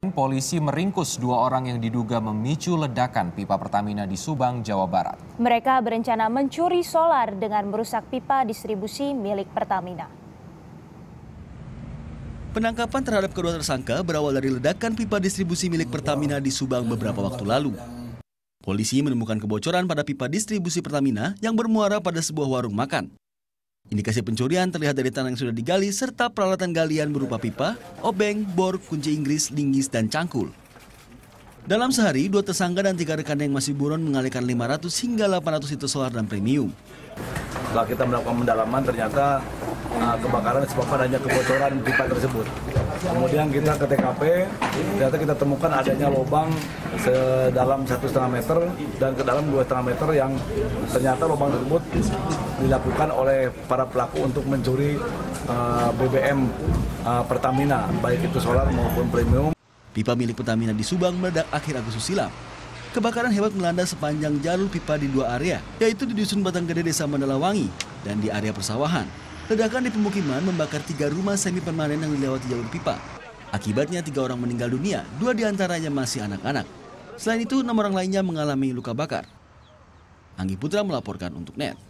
Polisi meringkus 2 orang yang diduga memicu ledakan pipa Pertamina di Subang, Jawa Barat. Mereka berencana mencuri solar dengan merusak pipa distribusi milik Pertamina. Penangkapan terhadap kedua tersangka berawal dari ledakan pipa distribusi milik Pertamina di Subang beberapa waktu lalu. Polisi menemukan kebocoran pada pipa distribusi Pertamina yang bermuara pada sebuah warung makan. Indikasi pencurian terlihat dari tanah yang sudah digali serta peralatan galian berupa pipa, obeng, bor, kunci Inggris, linggis, dan cangkul. Dalam sehari, 2 tersangka dan 3 rekan yang masih buron mengalihkan 500 hingga 800 liter solar dan premium. Setelah kita melakukan pendalaman, ternyata kebakaran disebabkan hanya kebocoran pipa tersebut. Kemudian kita ke TKP, ternyata kita temukan adanya lubang sedalam 1,5 meter dan ke dalam 2,5 meter yang ternyata lubang tersebut dilakukan oleh para pelaku untuk mencuri BBM Pertamina, baik itu solar maupun premium. Pipa milik Pertamina di Subang meledak akhir Agustus silam. Kebakaran hebat melanda sepanjang jalur pipa di 2 area, yaitu di Dusun Batanggede, Desa Mandalawangi, dan di area persawahan. Ledakan di pemukiman membakar 3 rumah semi permanen yang dilewati jalur pipa. Akibatnya 3 orang meninggal dunia, 2 diantaranya masih anak-anak. Selain itu, 6 orang lainnya mengalami luka bakar. Anggi Putra melaporkan untuk NET.